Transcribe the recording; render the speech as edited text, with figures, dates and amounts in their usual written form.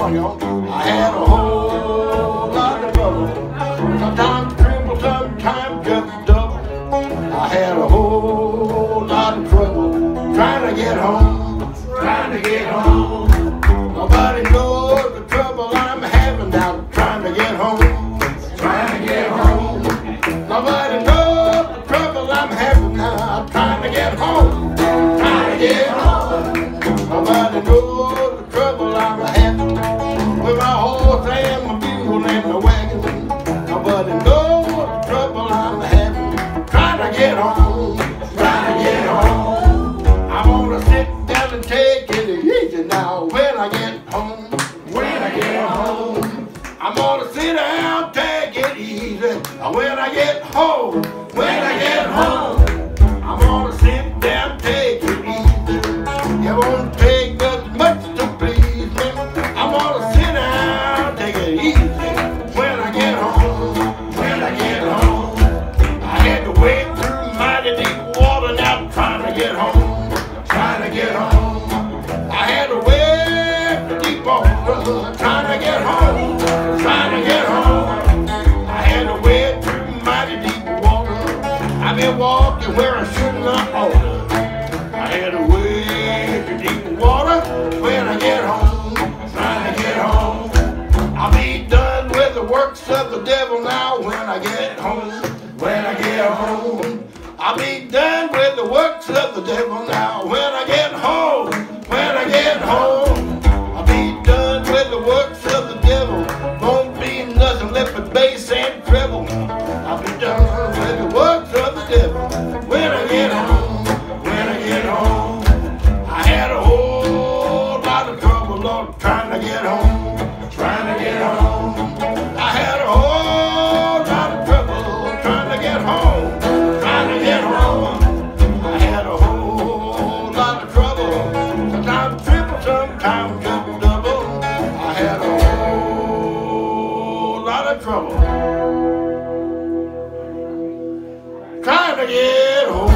on, y'all. I had a whole lot of trouble. Sometimes triple, sometimes just double. I had a whole lot of trouble trying to get home, trying to get home. Nobody knows the trouble I'm having now trying to get home, trying to get home. Nobody knows the trouble I'm having now trying to get home, trying to get home. Nobody knows the trouble I'm having with my horse and my mule and my wagon. Nobody knows the trouble I'm having trying to get home, trying to get home. I'm gonna sit down and take it easy now when I get home, when I get home. I'm gonna sit down, take it easy when I get home, when I get home. I'm gonna sit down, take it easy. It won't take much to please me. I'm gonna sit down, take it easy when I get home, when I get home. I had to wade through mighty deep water now trying to get home, trying to get home. I had to wade through deep water trying to get home, trying to get home. I had to wade through mighty deep water. I've been walking where I should not oughta. I had to wade through deep water when I get home, trying to get home. I'll be done with the works of the devil now when I get home, when I get home. I'll be done with the works of the devil now when I get home, when I get home. I'll be done with the works of the devil. Won't be nothing left but bass and treble. I'll be done with the works of the devil when I get home, when I get home. I had a whole lot of trouble, Lord, trying to get home, trying to get home. I had a whole lot of trouble trying to get home, trying to get home. I had a whole lot of trouble, sometimes triple, sometimes just double. I had a whole lot of trouble trying to get home.